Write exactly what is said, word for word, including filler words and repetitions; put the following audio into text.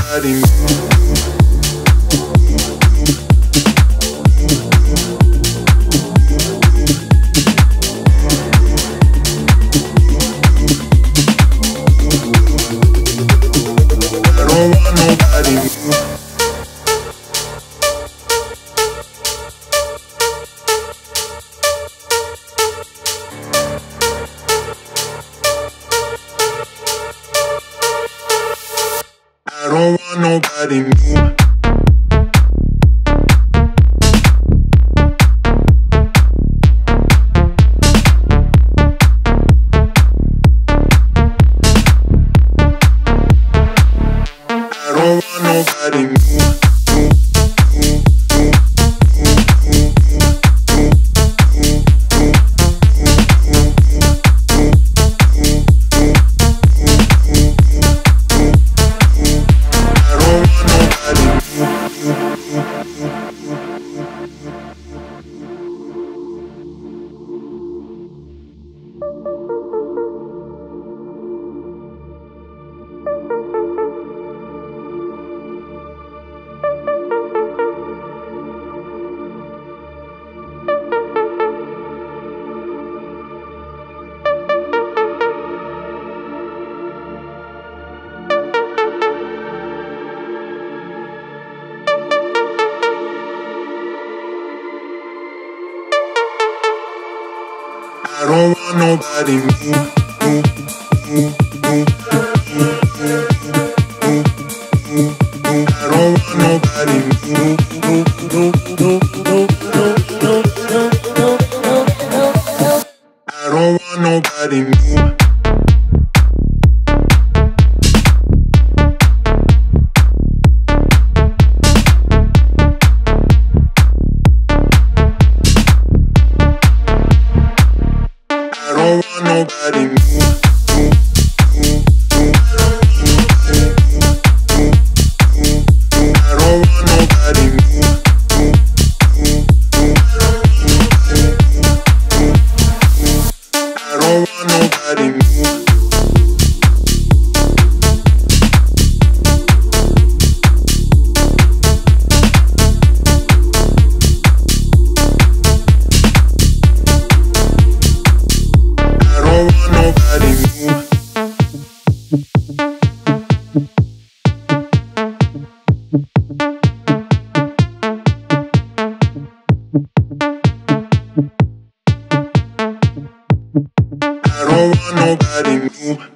nobody new. I don't want nobody new. I don't want nobody new. I don't want nobody new. I don't want nobody new. I don't want nobody new. Nobody new. I don't want nobody new. I don't want nobody new. I don't want nobody new.